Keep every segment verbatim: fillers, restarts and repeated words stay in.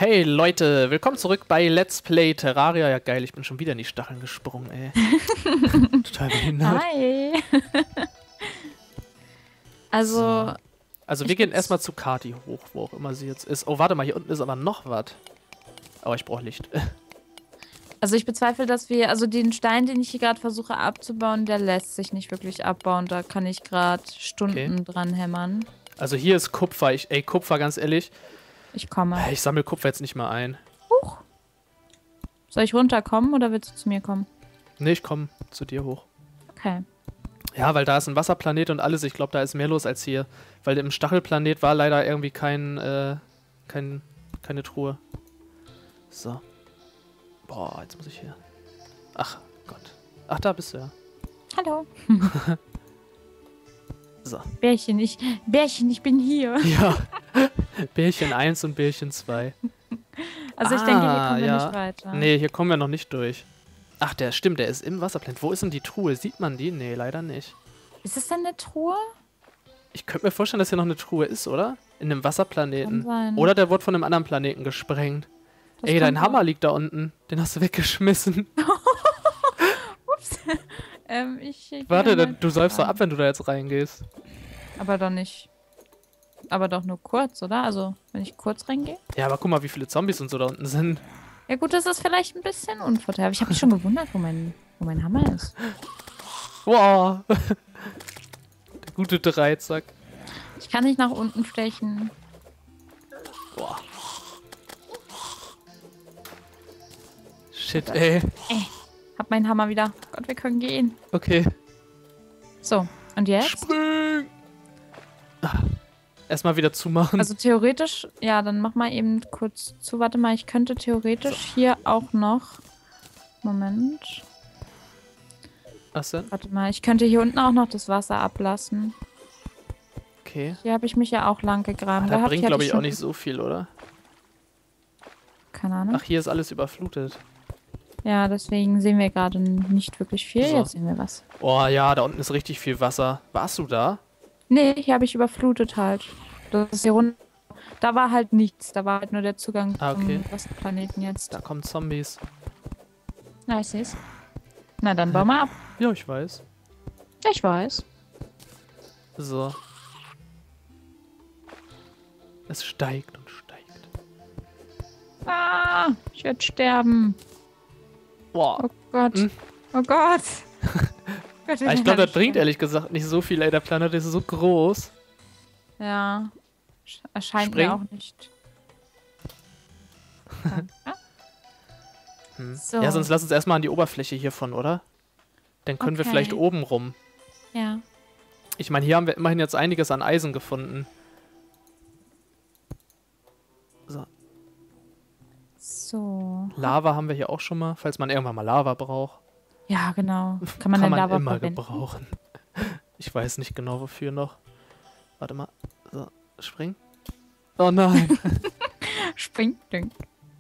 Hey Leute, willkommen zurück bei Let's Play Terraria. Ja geil, ich bin schon wieder in die Stacheln gesprungen, ey. Total behindert. Hi. Also... So. Also wir gehen erstmal zu Kati hoch, wo auch immer sie jetzt ist. Oh, warte mal, hier unten ist aber noch was. Aber ich brauche Licht. Also ich bezweifle, dass wir... Also den Stein, den ich hier gerade versuche abzubauen, der lässt sich nicht wirklich abbauen. Da kann ich gerade Stunden Okay. dran hämmern. Also hier ist Kupfer. Ich, ey, Kupfer, ganz ehrlich. Ich komme. Ich sammle Kupfer jetzt nicht mal ein. Huch. Soll ich runterkommen oder willst du zu mir kommen? Nee, ich komme zu dir hoch. Okay. Ja, weil da ist ein Wasserplanet und alles. Ich glaube, da ist mehr los als hier. Weil im Stachelplanet war leider irgendwie kein, äh, kein, keine Truhe. So. Boah, jetzt muss ich hier. Ach Gott. Ach, da bist du ja. Hallo. So. Bärchen, ich, Bärchen, ich bin hier. Ja. Bärchen eins und Bärchen zwei. Also ich Ah, denke, hier kommen wir ja. nicht weiter. Nee, hier kommen wir noch nicht durch. Ach, der stimmt, der ist im Wasserplanet. Wo ist denn die Truhe? Sieht man die? Nee, leider nicht. Ist das denn eine Truhe? Ich könnte mir vorstellen, dass hier noch eine Truhe ist, oder? In einem Wasserplaneten. Kann sein. Oder der wurde von einem anderen Planeten gesprengt. Das Ey, dein kann Hammer liegt da unten. Den hast du weggeschmissen. Ups. ähm, ich, ich Warte, gehe da, mal du säufst doch dran. ab, wenn du da jetzt reingehst. Aber doch nicht. Aber doch nur kurz, oder? Also, wenn ich kurz reingehe? Ja, aber guck mal, wie viele Zombies und so da unten sind. Ja gut, das ist vielleicht ein bisschen unvorteilhaft. Ich habe mich schon gewundert, wo mein, wo mein Hammer ist. Wow. Der gute Dreizack. Ich kann nicht nach unten stechen. Boah. Shit, ey. Ey, hab meinen Hammer wieder. Gott, wir können gehen. Okay. So, und jetzt? Spring! Ah. Erstmal wieder zumachen. Also theoretisch, ja, dann mach mal eben kurz zu. Warte mal, ich könnte theoretisch hier auch noch... Moment. Was denn? Warte mal, ich könnte hier unten auch noch das Wasser ablassen. Okay. Hier habe ich mich ja auch lang gegraben. Ah, Da das hab- bringt, hier hatte glaube ich, auch schon- nicht so viel, oder? Keine Ahnung. Ach, hier ist alles überflutet. Ja, deswegen sehen wir gerade nicht wirklich viel. So. Jetzt sehen wir was. Oh ja, da unten ist richtig viel Wasser. Warst du da? Nee, hier habe ich überflutet halt. Das ist hier runter. Da war halt nichts. Da war halt nur der Zugang Ah, okay. zum Wasserplaneten jetzt. Da kommen Zombies. Na, ich seh's. Na, dann bau mal ab. Ja, ich weiß. Ich weiß. So. Es steigt und steigt. Ah, ich werde sterben. Boah. Oh Gott. Hm. Oh Gott. Gott, Ah, ich glaube, das bringt ehrlich gesagt nicht so viel, ey. Der Planet ist so groß. Ja. Sch- Erscheint Spring. mir auch nicht. Danke. Hm. So. Ja, sonst lass uns erstmal an die Oberfläche hiervon, oder? Dann können wir Okay. vielleicht oben rum. Ja. Ich meine, hier haben wir immerhin jetzt einiges an Eisen gefunden. So. So. Lava haben wir hier auch schon mal, falls man irgendwann mal Lava braucht. Ja, genau. Kann man Kann denn man Lava immer verwenden? gebrauchen. Ich weiß nicht genau, wofür noch. Warte mal. So, spring. Oh nein. Springding.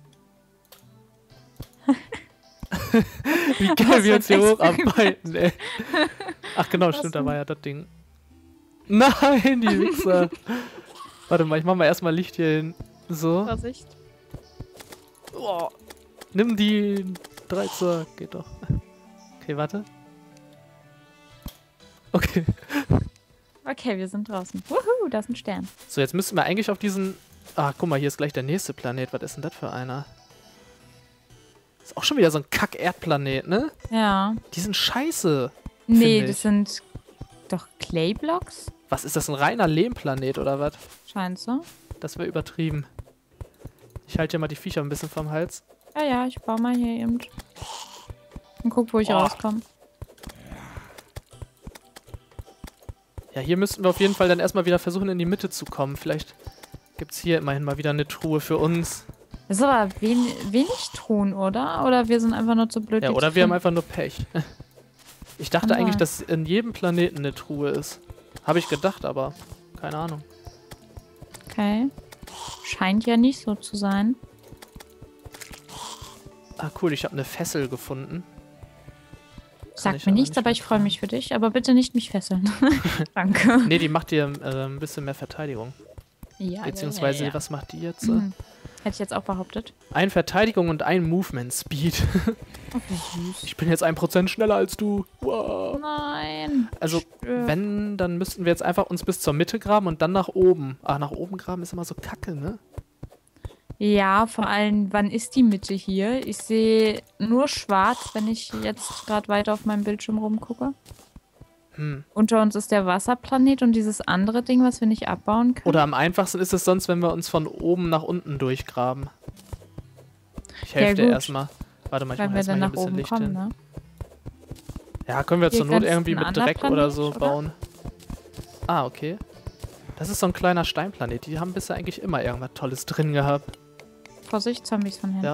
Wie geil wir uns hier hocharbeiten, ey. Ach genau, Was stimmt, da denn? war ja das Ding. Nein, die Wichser. Warte mal, ich mach mal erstmal Licht hier hin. So. Vorsicht. Oh. Nimm die Dreizack, geht doch. Okay, warte. Okay. Okay, wir sind draußen. Wuhu, da ist ein Stern. So, jetzt müssten wir eigentlich auf diesen... Ah, guck mal, hier ist gleich der nächste Planet. Was ist denn das für einer? Ist auch schon wieder so ein Kack-Erdplanet, ne? Ja. Die sind scheiße. Nee, Find das ich. sind doch Clayblocks? Was ist das, ein reiner Lehmplanet oder was? Scheint so. Das wäre übertrieben. Ich halte ja mal die Viecher ein bisschen vom Hals. Ja, ja, ich baue mal hier eben. Und guck, wo ich Oh. rauskomme. Ja, hier müssten wir auf jeden Fall dann erstmal wieder versuchen, in die Mitte zu kommen. Vielleicht gibt es hier immerhin mal wieder eine Truhe für uns. Das ist aber wen wenig Ton, oder? Oder wir sind einfach nur zu blöd. Ja, die oder zu wir haben finden? einfach nur Pech. Ich dachte Kann eigentlich, sein. dass in jedem Planeten eine Truhe ist. Habe ich gedacht, aber keine Ahnung. Okay. Scheint ja nicht so zu sein. Ah, cool, ich habe eine Fessel gefunden. Kann Sagt ich mir aber nichts, nicht aber ich freue mitmachen. mich für dich. Aber bitte nicht mich fesseln. Danke. Nee, die macht dir äh, ein bisschen mehr Verteidigung. Ja, Beziehungsweise, ja, ja, ja. was macht die jetzt? Mhm. Hätte ich jetzt auch behauptet. Ein Verteidigung und ein Movement Speed. Oh, wie süß. Ich bin jetzt ein Prozent schneller als du. Wow. Nein. Also, Stirb. wenn, dann müssten wir jetzt einfach uns bis zur Mitte graben und dann nach oben. Ah, nach oben graben ist immer so kacke, ne? Ja, vor allem, wann ist die Mitte hier? Ich sehe nur schwarz, wenn ich jetzt gerade weiter auf meinem Bildschirm rumgucke. Hm. Unter uns ist der Wasserplanet und dieses andere Ding, was wir nicht abbauen können. Oder am einfachsten ist es sonst, wenn wir uns von oben nach unten durchgraben. Ich helfe Ja, dir gut. erstmal. Warte mal, ich wenn mach wir erstmal dann hier ein nach bisschen oben Licht kommen, hin. ne? Ja, können wir Hier zur Not ganz irgendwie ein mit anderer Dreck Planet, oder so oder? bauen. Ah, okay. Das ist so ein kleiner Steinplanet. Die haben bisher eigentlich immer irgendwas Tolles drin gehabt. Vorsicht, Zombies von hinten. Ja.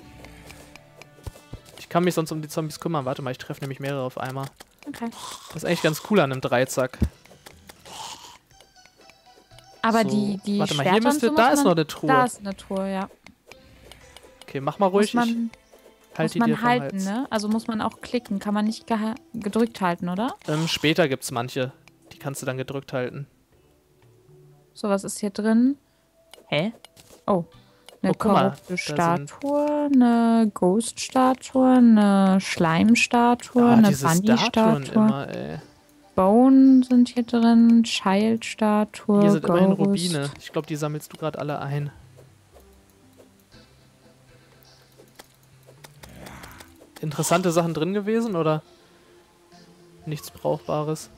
Ich kann mich sonst um die Zombies kümmern. Warte mal, ich treffe nämlich mehrere auf einmal. Okay. Das ist eigentlich ganz cool an einem Dreizack. Aber So, die, die warte mal, Schwerter hier und müsste, so da muss ist man, noch eine Truhe. Da ist eine Truhe, ja. Okay, mach mal ruhig. Muss ich man, halt muss die man dir vom halten, Hals. ne? Also muss man auch klicken. Kann man nicht geha- gedrückt halten, oder? Ähm, später gibt's manche. Die kannst du dann gedrückt halten. So, was ist hier drin? Hä? Oh. Eine Oh, guck mal, korrupte da Statue, eine Ghost-Statue, eine Schleim-Statue, Ah, eine diese Statuen Bunny-Statue. immer, ey. Bone sind hier drin, Child-Statue, Hier sind immerhin Ghost. Rubine. Ich glaube, die sammelst du gerade alle ein. Interessante Sachen drin gewesen, oder? Nichts Brauchbares.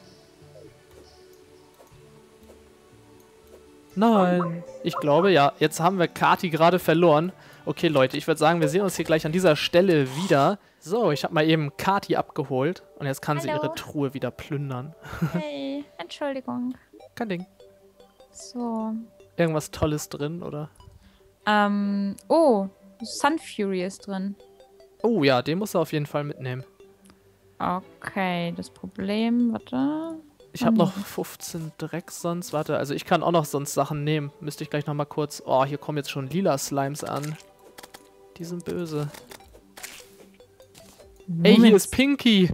Nein. Ich glaube, ja. Jetzt haben wir Kati gerade verloren. Okay, Leute, ich würde sagen, wir sehen uns hier gleich an dieser Stelle wieder. So, ich habe mal eben Kati abgeholt. Und jetzt kann sie Hallo. ihre Truhe wieder plündern. Hey, Entschuldigung. Kein Ding. So. Irgendwas Tolles drin, oder? Ähm, oh, Sun Fury ist drin. Oh ja, den musst du auf jeden Fall mitnehmen. Okay, das Problem, warte. Ich habe noch fünfzehn Dreck sonst. Warte, also ich kann auch noch sonst Sachen nehmen. Müsste ich gleich nochmal kurz... Oh, hier kommen jetzt schon lila Slimes an. Die sind böse. Ey, hier ist Pinky.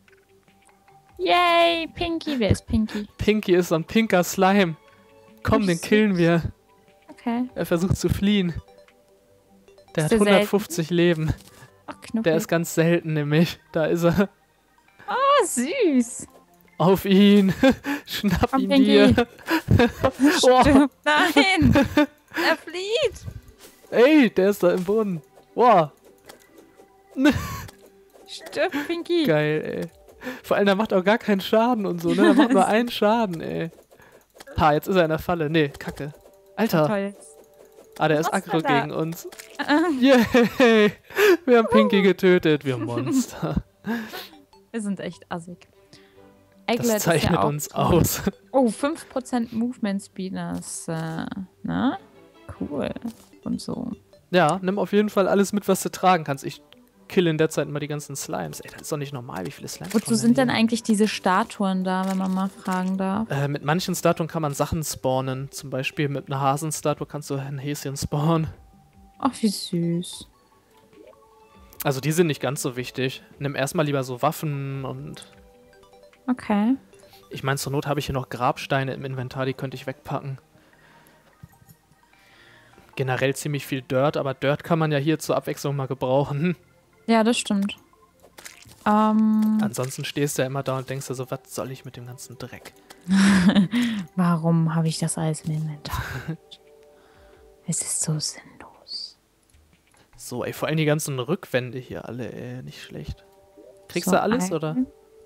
Yay, Pinky. Wer ist Pinky? Pinky ist so ein pinker Slime. Komm, Ach, den süß. killen wir. Okay. Er versucht zu fliehen. Der Ist hat der hundertfufzig Leben. Ach, Knuffel. Der ist ganz selten nämlich. Da ist er. Oh, süß. Auf ihn. Schnapp Komm, ihn Pinky. dir. Oh. Stimmt. Nein. Er flieht. Ey, der ist da im Boden. Wow. Stirb, Pinky. Geil, ey. Vor allem, der macht auch gar keinen Schaden und so, ne? Der macht nur einen Schaden, ey. Ha, jetzt ist er in der Falle. Nee, kacke. Alter. Toll. Ah, der ist Was aggro hat er? gegen uns. Yay! Wir haben Pinky getötet, wir Monster. Wir sind echt assig. Das Egglet ist zeichnet ja auch uns toll. aus. Oh, fünf Prozent Movement Speed, das, äh, ne? Cool. Und so. Ja, nimm auf jeden Fall alles mit, was du tragen kannst. Ich kill in der Zeit mal die ganzen Slimes. Ey, das ist doch nicht normal, wie viele Slimes Wozu kommen sind denn hier? eigentlich diese Statuen da, wenn man mal fragen darf? Äh, mit manchen Statuen kann man Sachen spawnen. Zum Beispiel mit einer Hasenstatue kannst du ein Häschen spawnen. Ach, wie süß. Also die sind nicht ganz so wichtig. Nimm erstmal lieber so Waffen und... Okay. Ich meine, zur Not habe ich hier noch Grabsteine im Inventar, die könnte ich wegpacken. Generell ziemlich viel Dirt, aber Dirt kann man ja hier zur Abwechslung mal gebrauchen. Ja, das stimmt. Ähm, Ansonsten stehst du ja immer da und denkst dir so, was soll ich mit dem ganzen Dreck? warum habe ich das alles im Inventar? Es ist so sinnlos. So, ey, vor allem die ganzen Rückwände hier alle, ey, nicht schlecht. Kriegst So du alles, ein- oder?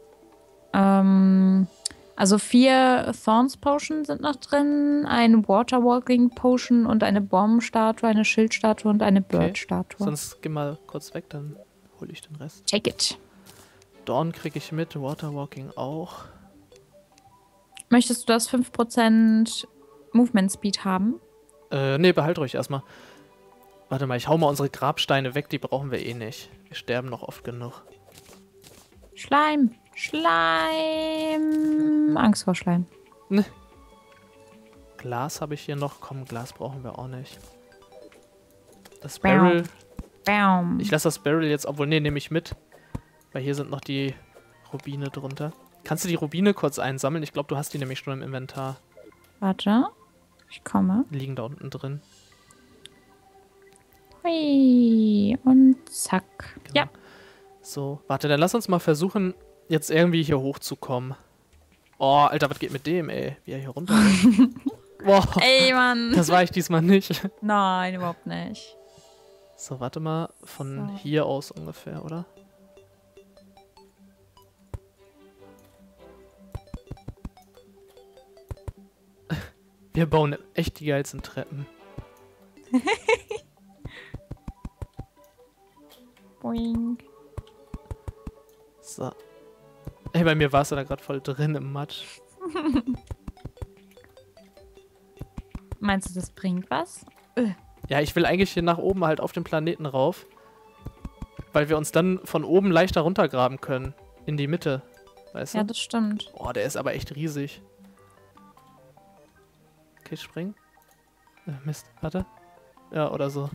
Ähm, also vier Thorns Potion sind noch drin, eine Waterwalking Potion und eine Bombenstatue, eine Schildstatue und eine Bird-Statue. Sonst geh mal kurz weg, dann hole ich den Rest. Take it. Dawn kriege ich mit, Waterwalking auch. Möchtest du das fünf Prozent Movement Speed haben? Äh, nee, behalt ruhig erstmal. Warte mal, ich hau mal unsere Grabsteine weg, die brauchen wir eh nicht. Wir sterben noch oft genug. Schleim. Schleim. Angst vor Schleim. Glas habe ich hier noch. Komm, Glas brauchen wir auch nicht. Das Bam. Barrel. Bam. Ich lasse das Barrel jetzt, obwohl, nee, nehme ich mit. Weil hier sind noch die Rubine drunter. Kannst du die Rubine kurz einsammeln? Ich glaube, du hast die nämlich schon im Inventar. Warte. Ich komme. Die liegen da unten drin. Hui. Und zack. Genau. Ja. So, warte, dann lass uns mal versuchen, jetzt irgendwie hier hochzukommen. Oh, Alter, was geht mit dem, ey? Wie er hier runter ist. Boah, Ey, Mann. das war ich diesmal nicht. Nein, überhaupt nicht. So, warte mal, von So. hier aus ungefähr, oder? Wir bauen echt die geilsten Treppen. Boing. So. Ey, bei mir warst du da gerade voll drin im Matsch. Meinst du, das bringt was? Ja, ich will eigentlich hier nach oben halt auf den Planeten rauf. Weil wir uns dann von oben leichter runtergraben können. In die Mitte. Weißt Ja, du? das stimmt. Oh, der ist aber echt riesig. Okay, springen. Äh, Mist, warte. Ja, oder so.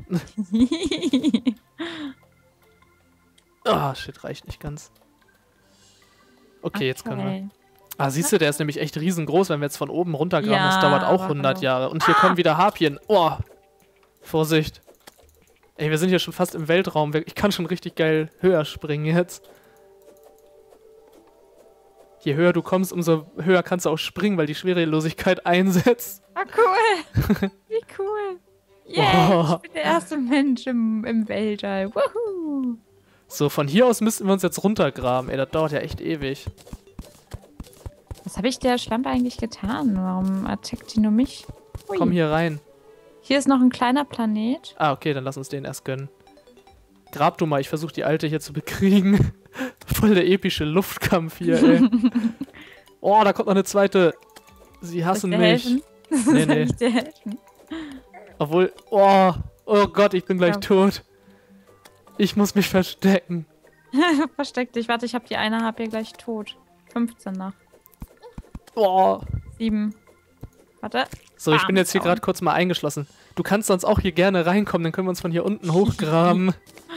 Ah, shit, reicht nicht ganz. Okay, jetzt können wir. Ah, siehst du, der ist nämlich echt riesengroß, wenn wir jetzt von oben runtergraben. Ja, das dauert auch aber hundert hallo. Jahre. Und hier kommen wieder Harpien. Oh, Vorsicht. Ey, wir sind hier schon fast im Weltraum. Ich kann schon richtig geil höher springen jetzt. Je höher du kommst, umso höher kannst du auch springen, weil die Schwerelosigkeit einsetzt. Ah, cool. Wie cool. Yeah, Oh. ich bin der erste Mensch im, im Weltall. Woohoo. So, von hier aus müssten wir uns jetzt runtergraben. Ey, das dauert ja echt ewig. Was habe ich der Schlampe eigentlich getan? Warum attackt die nur mich? Ui. Komm hier rein. Hier ist noch ein kleiner Planet. Ah, okay, dann lass uns den erst gönnen. Grab du mal, ich versuche die Alte hier zu bekriegen. Voll der epische Luftkampf hier, ey. Oh, da kommt noch eine zweite. Sie hassen Soll ich dir mich. helfen? Nee, Soll nee. ich dir helfen? Obwohl, oh, oh Gott, ich bin gleich Ja. tot. Ich muss mich verstecken. Versteck dich. Warte, ich habe die eine Harpie gleich tot. fünfzehn noch. Oh. sieben. Warte. So, ich Bam, bin jetzt hier down. gerade kurz mal eingeschlossen. Du kannst sonst auch hier gerne reinkommen, dann können wir uns von hier unten hochgraben.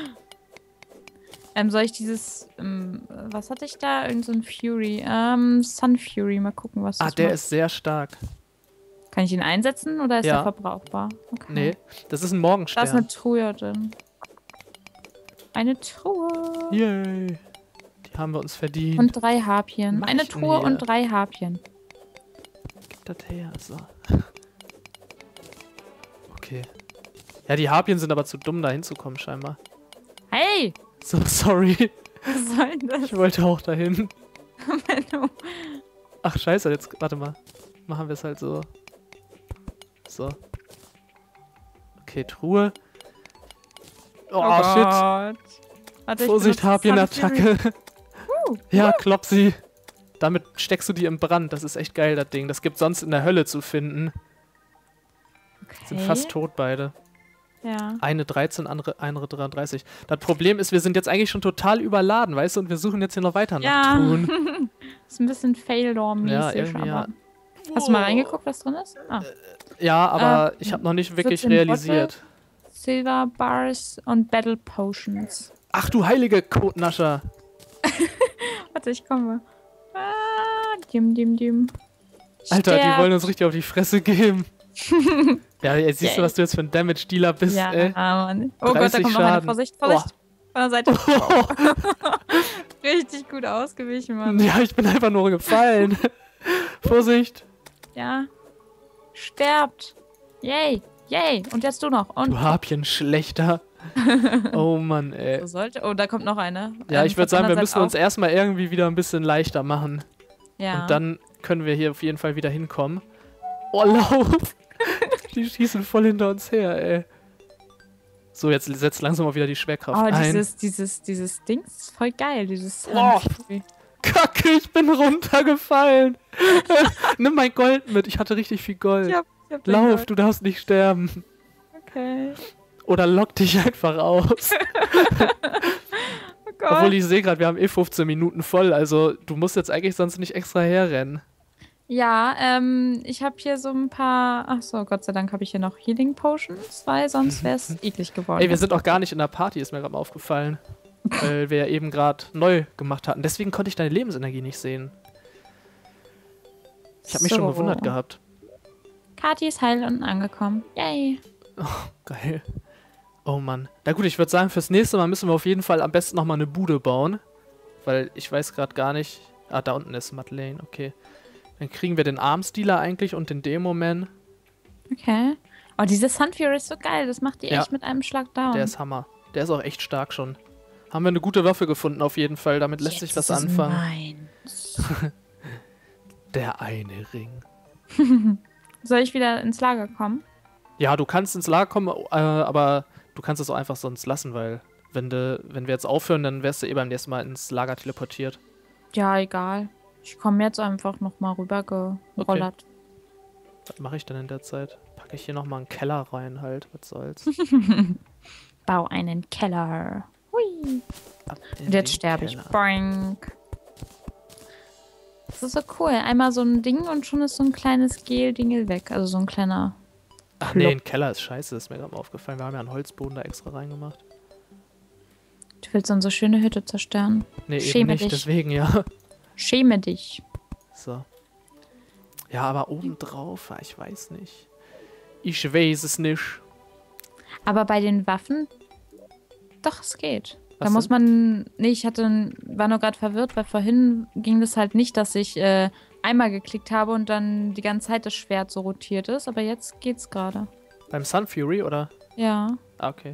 Ähm, soll ich dieses, ähm, was hatte ich da? Irgend so ein Fury. Ähm, Sun Fury. Mal gucken, was das Ah, der macht. ist sehr stark. Kann ich ihn einsetzen oder ist Ja. er verbrauchbar? Okay. Nee, das ist ein Da ist Morgenstern. eine Truhe drin. Eine Truhe. Yay. Die haben wir uns verdient. Und drei Harpien. Mach Eine ich denn Truhe hier? und drei Harpien. Gib das her, so. Okay. Ja, die Harpien sind aber zu dumm, da hinzukommen, scheinbar. Hey! So, sorry. Was soll denn das? Ich wollte auch dahin. Menno? Ach, scheiße, jetzt, warte mal. Machen wir es halt so. So. Okay, Truhe. Oh, shit. Gott. Warte, ich Vorsicht, benutze Sun Fury. Harpienattacke. Uh, Ja, klopp sie. Damit steckst du die im Brand. Das ist echt geil, das Ding. Das gibt sonst in der Hölle zu finden. okay. Sind fast tot beide. Ja. Eine dreizehn, andere, andere dreiunddreißig. Das Problem ist, wir sind jetzt eigentlich schon total überladen, weißt du? Und wir suchen jetzt hier noch weiter nach Ja. Truhen. Ist ein bisschen Fail-Door-mäßig, Ja, irgendwie, ja. aber... Hast du mal reingeguckt, was drin ist? Ah. Ja, aber Äh, ich habe noch nicht wirklich siebzehn realisiert. Silver Bars und Battle Potions. Ach du heilige Kotnascher. Warte, ich komme. Ah, dim, dim, dim. Alter, die Sterb. wollen uns richtig auf die Fresse geben. Ja, jetzt siehst du, Yay. was du jetzt für ein Damage-Dealer bist, Ja, ey. Mann. Oh Gott, da dreißig kommt noch eine. Schaden. Vorsicht, Vorsicht. Von der Seite. Richtig gut ausgewichen, Mann. Ja, ich bin einfach nur gefallen. Vorsicht. Ja. Sterbt. Yay. Yay. Und jetzt du noch. Und Du Harpien schlechter. Oh Mann, ey. so sollte. Oh, da kommt noch eine. Ja, Ähm, ich würde von sagen, wir der müssen Seite uns erstmal irgendwie wieder ein bisschen leichter machen. auch. Ja. Und dann können wir hier auf jeden Fall wieder hinkommen. Oh, lauf! Die schießen voll hinter uns her, ey. So, jetzt setzt langsam mal wieder die Schwerkraft Oh, ein. dieses, dieses, dieses Ding ist voll geil. Dieses Oh. Sun- Kacke, ich bin runtergefallen. Nimm mein Gold mit. Ich hatte richtig viel Gold. Ich hab, ich hab den Lauf, Gold. du darfst nicht sterben. Okay. Oder lock dich einfach aus. Oh Gott. Obwohl ich sehe gerade, wir haben eh fünfzehn Minuten voll. Also du musst jetzt eigentlich sonst nicht extra herrennen. Ja, ähm, ich habe hier so ein paar. Ach so, Gott sei Dank habe ich hier noch Healing Potions, weil sonst wäre es eklig geworden. Ey, wir sind auch gar nicht in der Party, ist mir gerade mal aufgefallen. Weil wir ja eben gerade neu gemacht hatten. Deswegen konnte ich deine Lebensenergie nicht sehen. Ich habe mich schon So. gewundert gehabt. Kati ist heil unten angekommen. Yay. Geil. Oh Mann. Na gut, ich würde sagen, fürs nächste Mal müssen wir auf jeden Fall am besten nochmal eine Bude bauen. Weil ich weiß gerade gar nicht... Ah, da unten ist Madeleine, okay. Dann kriegen wir den Armstealer eigentlich und den Demo-Man. Okay. Oh, diese Sunfury ist so geil. Das macht die Ja. echt mit einem Schlag down. Der ist Hammer. Der ist auch echt stark schon. Haben wir eine gute Waffe gefunden auf jeden Fall. Damit lässt sich was Jetzt ist es anfangen. meins. Der eine Ring. Soll ich wieder ins Lager kommen? Ja, du kannst ins Lager kommen, äh, aber du kannst es auch einfach sonst lassen, weil wenn, de, wenn wir jetzt aufhören, dann wärst du eh beim nächsten Mal ins Lager teleportiert. Ja, egal. Ich komme jetzt einfach nochmal rüber gerollert. Was mache ich denn in der Zeit? Packe ich hier nochmal einen Keller rein halt, was soll's. Bau einen Keller. Hui. Ab in Und jetzt den sterbe ich. Keller. Boink. Das ist so cool. Einmal so ein Ding und schon ist so ein kleines Gel-Dingel weg. Also so ein kleiner... Ach nee, ein Keller ist scheiße, das ist mir gerade mal aufgefallen. Wir haben ja einen Holzboden da extra reingemacht. Du willst unsere schöne Hütte zerstören. Nee, eben Schäme nicht, dich. deswegen ja. Schäme dich. So. Ja, aber obendrauf, ich weiß nicht. Ich weiß es nicht. Aber bei den Waffen... Doch, es geht. Was Da muss denn? man... Nee, ich hatte, war nur gerade verwirrt, weil vorhin ging das halt nicht, dass ich äh, einmal geklickt habe und dann die ganze Zeit das Schwert so rotiert ist. Aber jetzt geht's gerade. Beim Sunfury, oder? Ja. Ah, okay.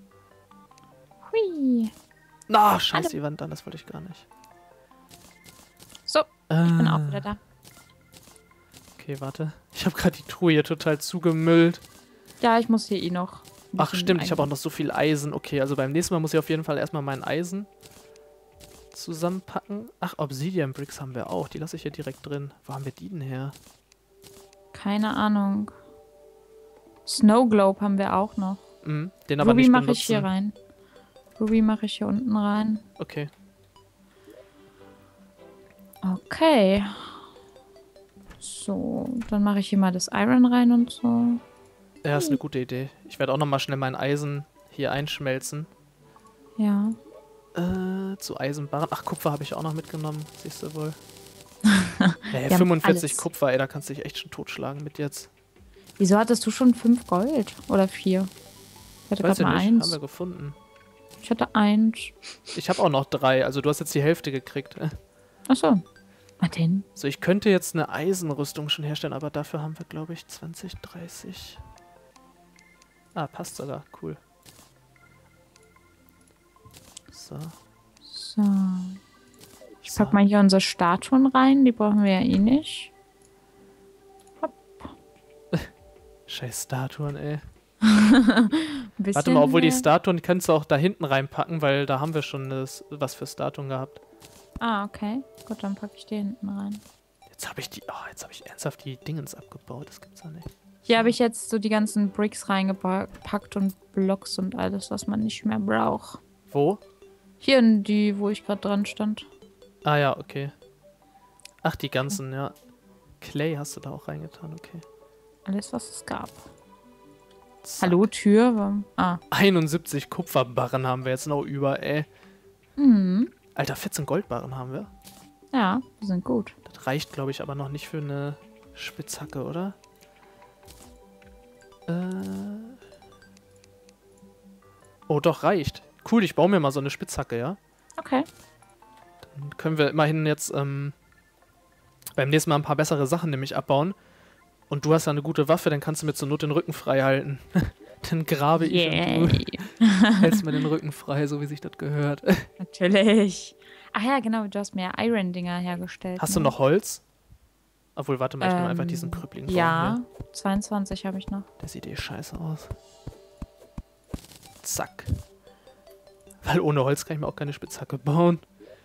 Hui. Na, scheiß die Wand an, das wollte ich gar nicht. So, ich bin auch wieder da. Okay, warte. Ich habe gerade die Truhe hier total zugemüllt. Ja, ich muss hier eh noch. ein Ach bisschen stimmt, ich habe auch ein- noch so viel Eisen. Okay, also beim nächsten Mal muss ich auf jeden Fall erstmal mein Eisen zusammenpacken. Ach, Obsidian Bricks haben wir auch. Die lasse ich hier direkt drin. Wo haben wir die denn her? Keine Ahnung. Snow Globe haben wir auch noch. Mhm, den aber Ruby nicht mache benutzen. ich hier rein. Ruby mache ich hier unten rein. Okay. Okay. So, dann mache ich hier mal das Iron rein und so. Ja, ist eine gute Idee. Ich werde auch nochmal schnell mein Eisen hier einschmelzen. Ja. Äh, zu Eisenbarren. Ach, Kupfer habe ich auch noch mitgenommen. Siehst du wohl. Hey, Wir haben fünfundvierzig alles. Kupfer, ey, da kannst du dich echt schon totschlagen mit jetzt. Wieso hattest du schon fünf Gold? Oder vier? Ich hatte Weiß gerade ich mal nicht, haben eins. wir gefunden. Ich hatte eins. Ich habe auch noch drei, also du hast jetzt die Hälfte gekriegt. Achso. Was denn? So, ich könnte jetzt eine Eisenrüstung schon herstellen, aber dafür haben wir, glaube ich, zwanzig, dreißig. Ah, passt sogar. Cool. So. So. Ich so. pack mal hier unsere Statuen rein. Die brauchen wir ja eh nicht. Scheiß Statuen, ey. Ein bisschen Warte mal, obwohl die mehr. Statuen kannst du auch da hinten reinpacken, weil da haben wir schon das, was für Statuen gehabt. Ah, okay. Gut, dann packe ich die hinten rein. Jetzt habe ich die, oh, jetzt habe ich ernsthaft die Dingens abgebaut. Das gibt's ja nicht. Hier habe ich jetzt so die ganzen Bricks reingepackt und Blocks und alles, was man nicht mehr braucht. Wo? Hier in die, wo ich gerade dran stand. Ah ja, okay. Ach, die ganzen, ja. Clay hast du da auch reingetan, okay. Alles, was es gab. Zack. Hallo, Tür? Ah. einundsiebzig Kupferbarren haben wir jetzt noch über, ey. Mhm. Alter, vierzehn Goldbarren haben wir. Ja, die sind gut. Das reicht, glaube ich, aber noch nicht für eine Spitzhacke, oder? Äh. Oh, doch, reicht. Cool, ich baue mir mal so eine Spitzhacke, ja? Okay. Dann können wir immerhin jetzt ähm, beim nächsten Mal ein paar bessere Sachen nämlich abbauen. Und du hast ja eine gute Waffe, dann kannst du mir zur Not den Rücken frei halten. Dann grabe ich und du Yay. hältst mir den Rücken frei, so wie sich das gehört. Natürlich. Ach ja, genau, du hast mir Iron-Dinger hergestellt. Hast ne? du noch Holz? Obwohl, warte mal, ich nehme Ähm, einfach diesen Krüppling. Ja, zweiundzwanzig habe ich noch. Der sieht eh scheiße aus. Zack. Weil ohne Holz kann ich mir auch keine Spitzhacke bauen.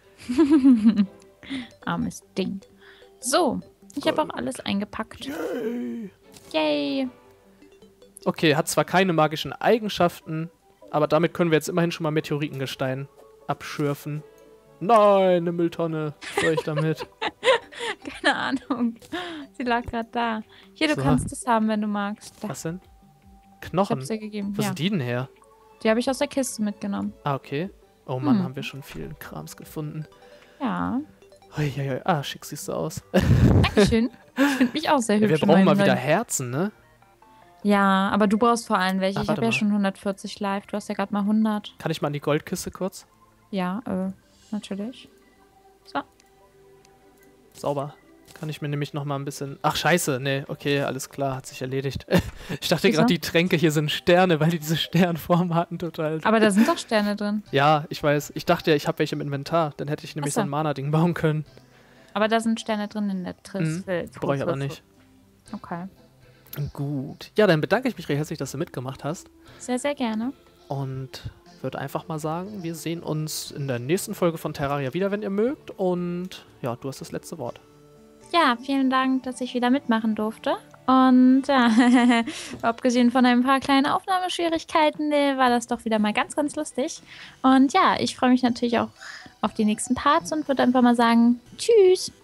Armes Ding. So, ich habe auch alles eingepackt. Yay. Yay. Okay, hat zwar keine magischen Eigenschaften, aber damit können wir jetzt immerhin schon mal Meteoritengestein abschürfen. Nein, eine Mülltonne. Was soll ich damit? Keine Ahnung. Sie lag gerade da. Hier, du So. kannst es haben, wenn du magst. Da. Was denn? Ich Knochen? hab's dir gegeben. Wo Ja. sind die denn her? Die habe ich aus der Kiste mitgenommen. Ah, okay. Oh Mann, Hm. haben wir schon viel Krams gefunden. Ja. Hoi, hoi, hoi. Ah, schick siehst du aus. Dankeschön. Ich finde mich auch sehr Ja, hübsch. wir in brauchen meinem mal wieder neuen- Herzen, ne? Ja, aber du brauchst vor allem welche. Ach, Ich warte habe ja mal. schon hundertvierzig live. Du hast ja gerade mal hundert. Kann ich mal an die Goldkiste kurz? Ja, äh, natürlich. So. Sauber. Kann ich mir nämlich noch mal ein bisschen... Ach, scheiße. Nee, okay, alles klar. Hat sich erledigt. Ich dachte Wieso? gerade, die Tränke hier sind Sterne, weil die diese Sternform hatten total. Aber da sind doch Sterne drin. Ja, ich weiß. Ich dachte ja, ich habe welche im Inventar. Dann hätte ich nämlich Ach so. so ein Mana-Ding bauen können. Aber da sind Sterne drin in der Mhm. Trissel. Brauche ich aber nicht. Okay. Gut. Ja, dann bedanke ich mich recht herzlich, dass du mitgemacht hast. Sehr, sehr gerne. Und würde einfach mal sagen, wir sehen uns in der nächsten Folge von Terraria wieder, wenn ihr mögt. Und ja, du hast das letzte Wort. Ja, vielen Dank, dass ich wieder mitmachen durfte. Und ja, abgesehen von ein paar kleinen Aufnahmeschwierigkeiten, äh, war das doch wieder mal ganz, ganz lustig. Und ja, ich freue mich natürlich auch auf die nächsten Parts und würde einfach mal sagen, tschüss.